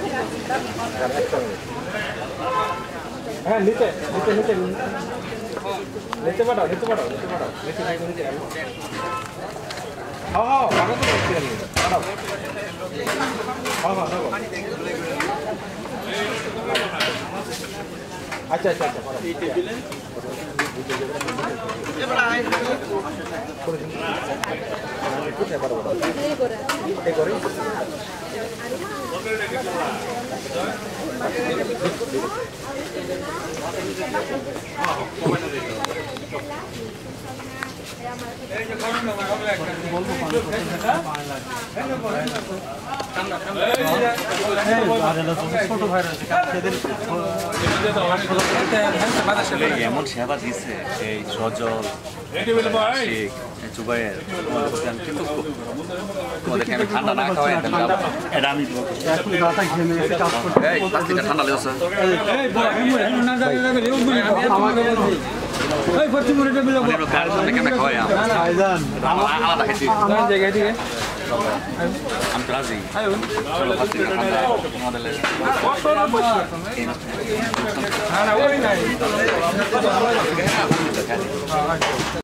হ্যাঁ নিচে নিচে নিচে নিচে পাঠাও নিচে পাঠাও নিচে পাঠাও নিচে নাই নিচে হ্যাঁ হ্যাঁ পাঠাও তো পাঠাও হ্যাঁ হ্যাঁ দেখো আচ্ছা আচ্ছা আচ্ছা পাঠাও কোথায় পাঠাবো এই করে এমন সেবা দিচ্ছে এই সজল শেখ জুবাইয়ের কিন্তু ওদেরকে আমি ঠান্ডা না খাওয়াই এটা আমি ঠান্ডা লেগেছে খাওয়াই আলাদা খাইছি আমি রাজি মডেলের